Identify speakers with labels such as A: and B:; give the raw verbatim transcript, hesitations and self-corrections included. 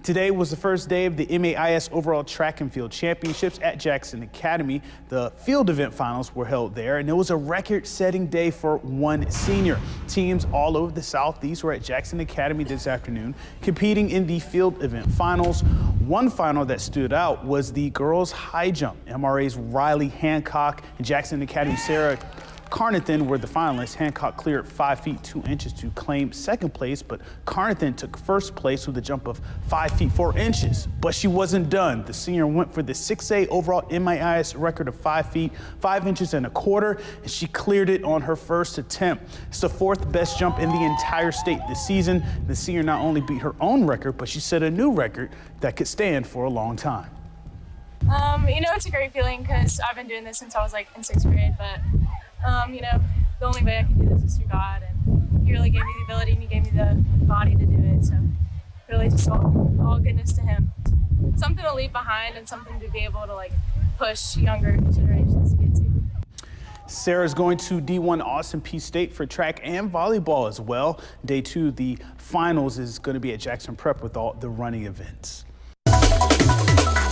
A: Today was the first day of the M A I S Overall Track and Field Championships at Jackson Academy. The field event finals were held there, and it was a record-setting day for one senior. Teams all over the Southeast were at Jackson Academy this afternoon, competing in the field event finals. One final that stood out was the girls' high jump. M R A's Riley Hancock and Jackson Academy Sara Carnathan were the finalists. Hancock cleared five feet two inches to claim second place, but Carnathan took first place with a jump of five feet four inches. But she wasn't done. The senior went for the six A overall M A I S record of five feet five inches and a quarter, and she cleared it on her first attempt. It's the fourth best jump in the entire state this season. The senior not only beat her own record, but she set a new record that could stand for a long time.
B: Um, you know, it's a great feeling because I've been doing this since I was like in sixth grade, but Um, you know, the only way I can do this is through God, and He really gave me the ability and He gave me the body to do it, so really just all, all goodness to Him. Something to leave behind and something to be able to like push younger generations to get to.
A: Sarah's going to D one Austin Peay State for track and volleyball as well. Day two, the finals is going to be at Jackson Prep with all the running events.